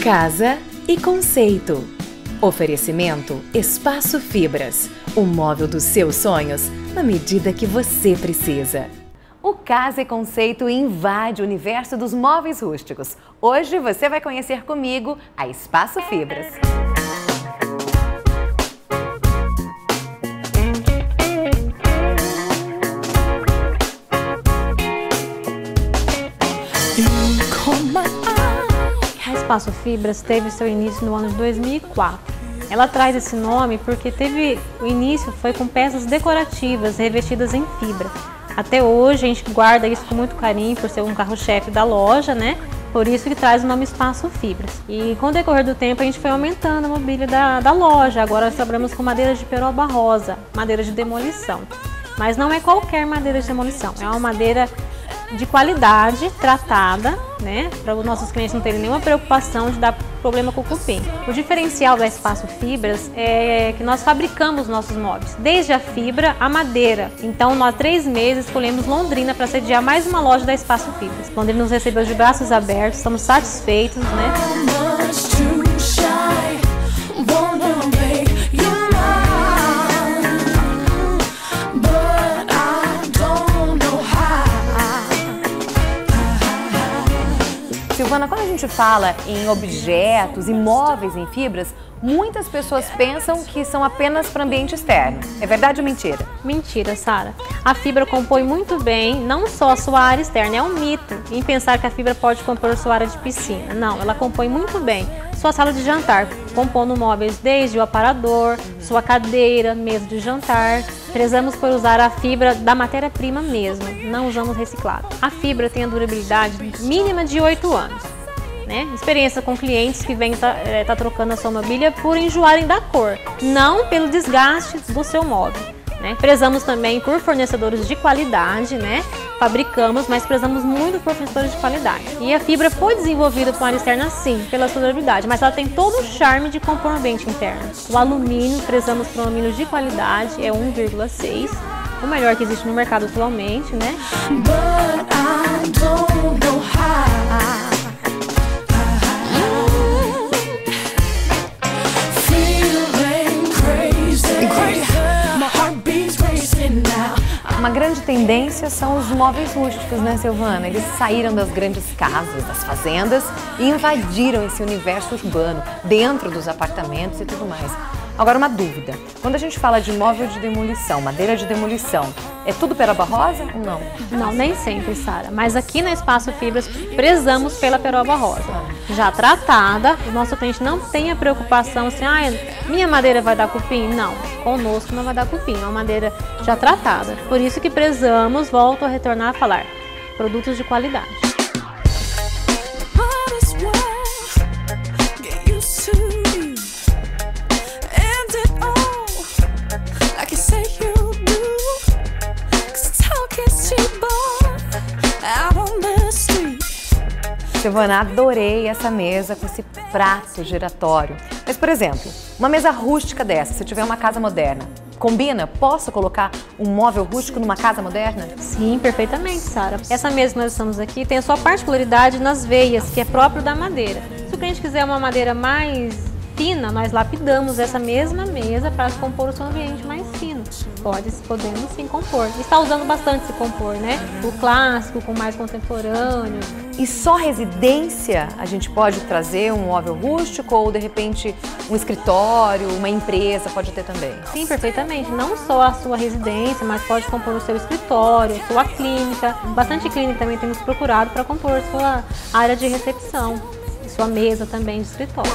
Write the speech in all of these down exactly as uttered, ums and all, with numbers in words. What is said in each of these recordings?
Casa e conceito. Oferecimento Espaço Fibras, o móvel dos seus sonhos na medida que você precisa. O Casa e Conceito invade o universo dos móveis rústicos. Hoje você vai conhecer comigo a Espaço Fibras. A Espaço Fibras teve seu início no ano de dois mil e quatro. Ela traz esse nome porque teve o início foi com peças decorativas revestidas em fibra. Até hoje a gente guarda isso com muito carinho por ser um carro-chefe da loja, né? Por isso que traz o nome Espaço Fibras. E com o decorrer do tempo a gente foi aumentando a mobília da, da loja. Agora trabalhamos com madeira de peroba rosa, madeira de demolição. Mas não é qualquer madeira de demolição, é uma madeira de qualidade, tratada, né, para os nossos clientes não terem nenhuma preocupação de dar problema com o cupim. O diferencial da Espaço Fibras é que nós fabricamos nossos móveis, desde a fibra à madeira. Então, nós há três meses escolhemos Londrina para sediar mais uma loja da Espaço Fibras. Londrina nos recebeu de braços abertos, estamos satisfeitos, né? Silvana, quando a gente fala em objetos e móveis em fibras, muitas pessoas pensam que são apenas para ambiente externo. É verdade ou mentira? Mentira, Sara. A fibra compõe muito bem, não só a sua área externa, é um mito em pensar que a fibra pode compor a sua área de piscina. Não, ela compõe muito bem sua sala de jantar, compondo móveis desde o aparador, sua cadeira, mesa de jantar. Prezamos por usar a fibra da matéria-prima mesmo, não usamos reciclado. A fibra tem a durabilidade mínima de oito anos. Né? Experiência com clientes que vêm tá, é, tá trocando a sua mobília por enjoarem da cor, não pelo desgaste do seu móvel. Né? Prezamos também por fornecedores de qualidade, né? Fabricamos, mas prezamos muito por fornecedores de qualidade. E a fibra foi desenvolvida com área externa sim, pela sua durabilidade, mas ela tem todo o charme de compor um ambiente interno. O alumínio, prezamos por um alumínio de qualidade, é um vírgula seis, o melhor que existe no mercado atualmente, né? But I don't know how. Uma grande tendência são os móveis rústicos, né, Silvana? Eles saíram das grandes casas, das fazendas e invadiram esse universo urbano, dentro dos apartamentos e tudo mais. Agora, uma dúvida. Quando a gente fala de móvel de demolição, madeira de demolição, é tudo peroba rosa ou não? Não, nem sempre, Sara. Mas aqui na Espaço Fibras, prezamos pela peroba rosa. Já tratada, o nosso cliente não tem a preocupação assim, ah, minha madeira vai dar cupim? Não, conosco não vai dar cupim, é uma madeira já tratada. Por isso que prezamos, volto a retornar a falar, produtos de qualidade. Silvana, adorei essa mesa com esse prato giratório. Mas, por exemplo, uma mesa rústica dessa, se tiver uma casa moderna, combina? Posso colocar um móvel rústico numa casa moderna? Sim, perfeitamente, Sara. Essa mesa que nós estamos aqui tem a sua particularidade nas veias, que é próprio da madeira. Se o cliente quiser uma madeira mais fina, nós lapidamos essa mesma mesa para compor o seu ambiente mais fino. Pode, podemos sim compor. Está usando bastante esse compor, né? O clássico com mais contemporâneo. E só residência a gente pode trazer um móvel rústico ou de repente um escritório, uma empresa pode ter também? Sim, perfeitamente. Não só a sua residência, mas pode compor o seu escritório, sua clínica. Bastante clínica também temos procurado para compor a sua área de recepção. Sua mesa também de escritório.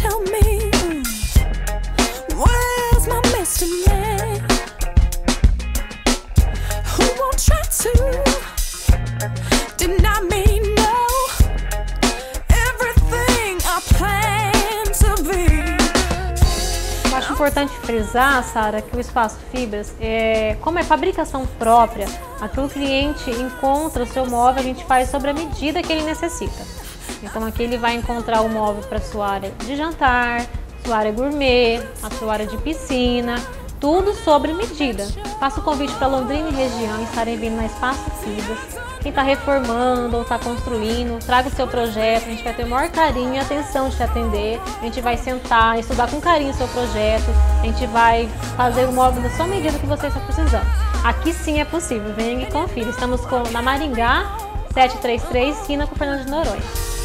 Eu acho importante frisar, Sara, que o Espaço Fibras, é, como é fabricação própria, aqui o cliente encontra o seu móvel, a gente faz sobre a medida que ele necessita. Então aqui ele vai encontrar o móvel para sua área de jantar, sua área gourmet, a sua área de piscina, tudo sobre medida. Faço o convite para Londrina e região, estarem vindo na Espaço Fibras. Quem está reformando ou está construindo, traga o seu projeto, a gente vai ter o maior carinho e atenção de te atender. A gente vai sentar, estudar com carinho o seu projeto, a gente vai fazer o móvel da sua medida que você está precisando. Aqui sim é possível, venha e confira. Estamos com, na Maringá, sete três três, esquina com Fernando de Noronha.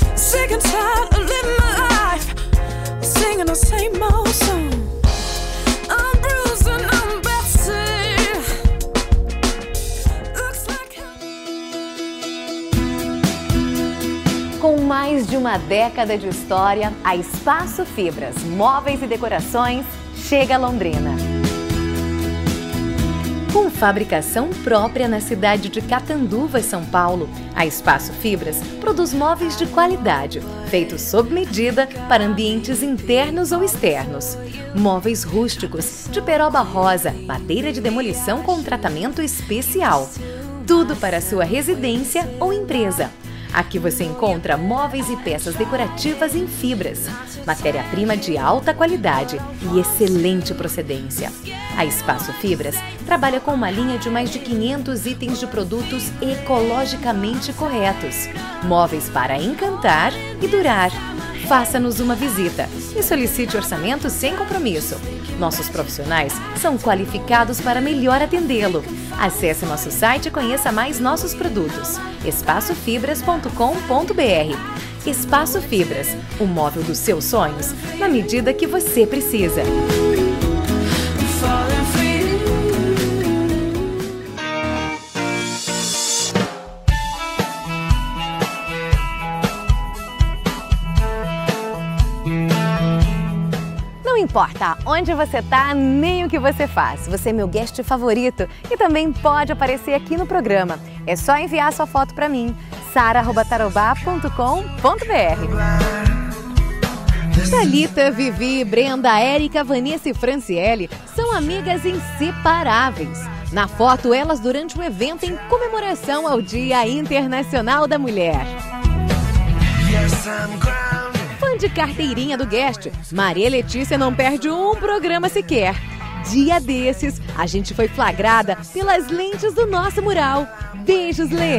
Com mais de uma década de história, a Espaço Fibras, móveis e decorações, chega a Londrina. Com fabricação própria na cidade de Catanduva, São Paulo, a Espaço Fibras produz móveis de qualidade, feitos sob medida para ambientes internos ou externos. Móveis rústicos, de peroba rosa, madeira de demolição com tratamento especial. Tudo para a sua residência ou empresa. Aqui você encontra móveis e peças decorativas em fibras, matéria-prima de alta qualidade e excelente procedência. A Espaço Fibras trabalha com uma linha de mais de quinhentos itens de produtos ecologicamente corretos. Móveis para encantar e durar. Faça-nos uma visita e solicite orçamento sem compromisso. Nossos profissionais são qualificados para melhor atendê-lo. Acesse nosso site e conheça mais nossos produtos. espaço fibras ponto com ponto br. Espaço Fibras, o móvel dos seus sonhos, na medida que você precisa. Não importa onde você está, nem o que você faz. Você é meu guest favorito e também pode aparecer aqui no programa. É só enviar sua foto para mim, sara arroba tarobá ponto com ponto br. Thalita, Vivi, Brenda, Érica, Vanessa e Franciele são amigas inseparáveis. Na foto, elas durante um evento em comemoração ao Dia Internacional da Mulher. Fã de carteirinha do Guest, Maria Letícia não perde um programa sequer. Dia desses, a gente foi flagrada pelas lentes do nosso mural. Beijos, Lê!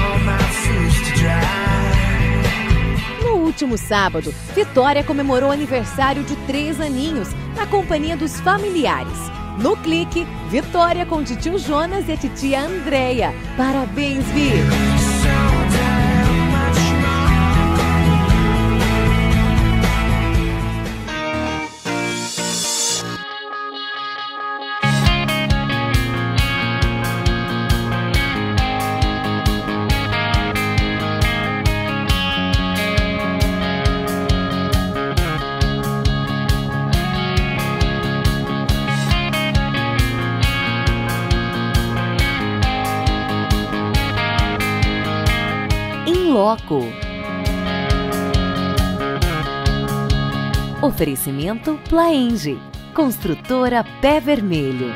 No último sábado, Vitória comemorou o aniversário de três aninhos na companhia dos familiares. No clique, Vitória com o tio Jonas e a titia Andréia. Parabéns, Vi! Loco. Oferecimento Plaenge, construtora Pé Vermelho.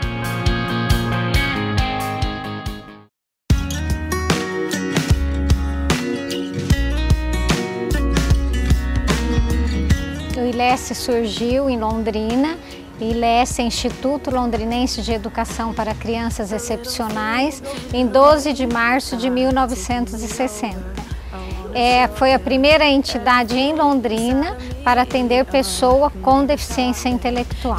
O I L E S surgiu em Londrina. I L E S é Instituto Londrinense de Educação para Crianças Excepcionais, em doze de março de mil novecentos e sessenta. É, foi a primeira entidade em Londrina para atender pessoa com deficiência intelectual.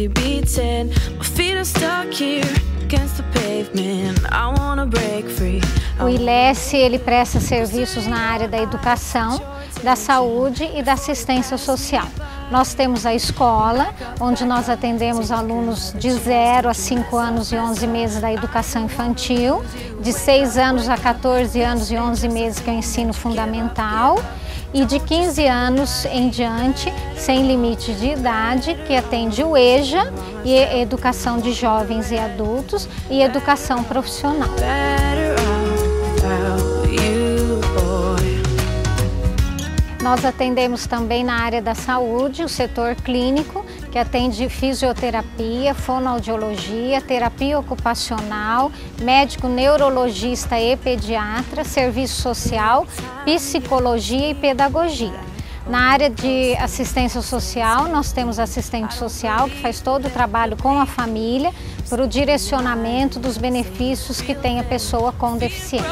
O I L E S ele presta serviços na área da educação, da saúde e da assistência social. Nós temos a escola, onde nós atendemos alunos de zero a cinco anos e onze meses da educação infantil, de seis anos a quatorze anos e onze meses, que é o ensino fundamental, e de quinze anos em diante, sem limite de idade, que atende o E J A, e educação de jovens e adultos, e educação profissional. Nós atendemos também na área da saúde, o setor clínico, que atende fisioterapia, fonoaudiologia, terapia ocupacional, médico neurologista e pediatra, serviço social, psicologia e pedagogia. Na área de assistência social, nós temos assistente social que faz todo o trabalho com a família para o direcionamento dos benefícios que tem a pessoa com deficiência.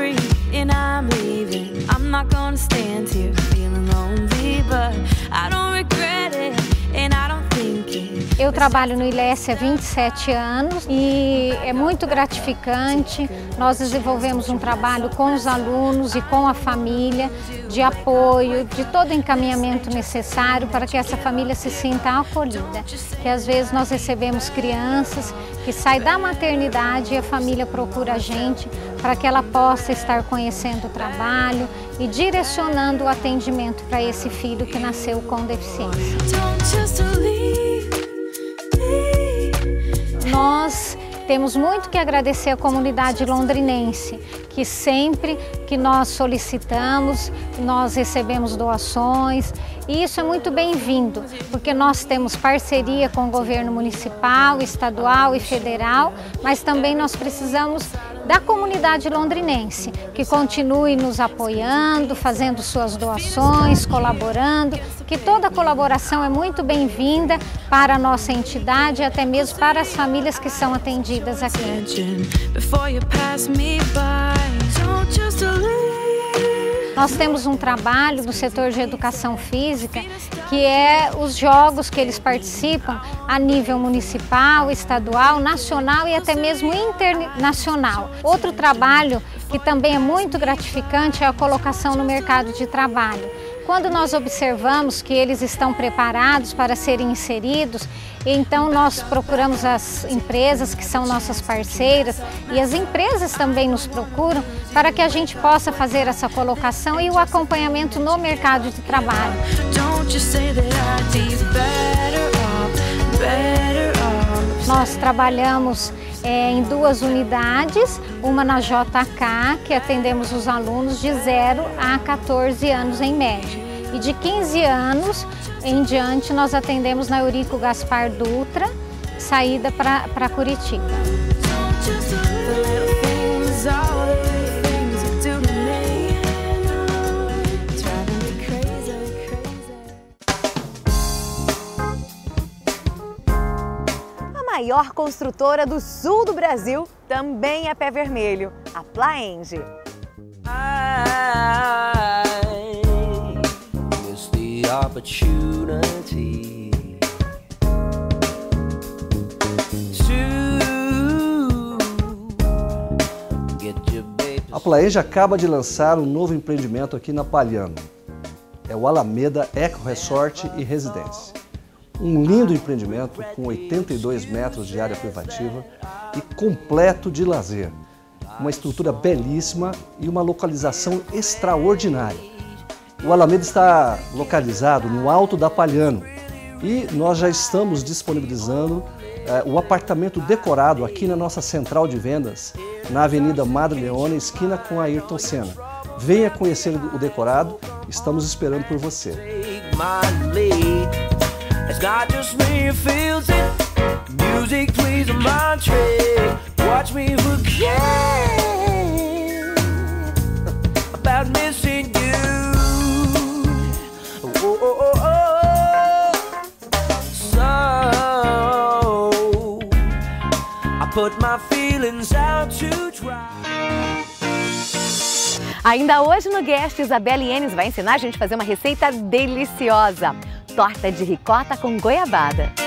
Eu trabalho no I L E S há vinte e sete anos e é muito gratificante. Nós desenvolvemos um trabalho com os alunos e com a família, de apoio, de todo o encaminhamento necessário para que essa família se sinta acolhida. Que às vezes nós recebemos crianças que saem da maternidade e a família procura a gente para que ela possa estar conhecendo o trabalho e direcionando o atendimento para esse filho que nasceu com deficiência. Nós temos muito que agradecer à comunidade londrinense, que sempre que nós solicitamos, nós recebemos doações, e isso é muito bem-vindo, porque nós temos parceria com o governo municipal, estadual e federal, mas também nós precisamos da comunidade londrinense, que continue nos apoiando, fazendo suas doações, colaborando, que toda colaboração é muito bem-vinda para a nossa entidade e até mesmo para as famílias que são atendidas aqui. Nós temos um trabalho no setor de educação física, que é os jogos que eles participam a nível municipal, estadual, nacional e até mesmo internacional. Outro trabalho que também é muito gratificante é a colocação no mercado de trabalho. Quando nós observamos que eles estão preparados para serem inseridos, então nós procuramos as empresas que são nossas parceiras e as empresas também nos procuram para que a gente possa fazer essa colocação e o acompanhamento no mercado de trabalho. Nós trabalhamos é, em duas unidades, uma na J K, que atendemos os alunos de zero a quatorze anos em média. E de quinze anos em diante nós atendemos na Eurico Gaspar Dutra, saída para Curitiba. A maior construtora do sul do Brasil também é pé vermelho, a Plaenge. A Plaenge acaba de lançar um novo empreendimento aqui na Palhano. É o Alameda Eco Resort e Residência. Um lindo empreendimento com oitenta e dois metros de área privativa e completo de lazer. Uma estrutura belíssima e uma localização extraordinária. O Alameda está localizado no alto da Palhano e nós já estamos disponibilizando eh, o apartamento decorado aqui na nossa central de vendas, na Avenida Madre Leone, esquina com a Ayrton Senna. Venha conhecer o decorado, estamos esperando por você. It's not just me who feels it. Music plays a mind trick. Watch me forget about missing you. Oh, oh, oh, oh. So I put my feelings out to try. Ainda hoje no Guest, Isabela Ienes vai ensinar a gente a fazer uma receita deliciosa. Torta de ricota com goiabada.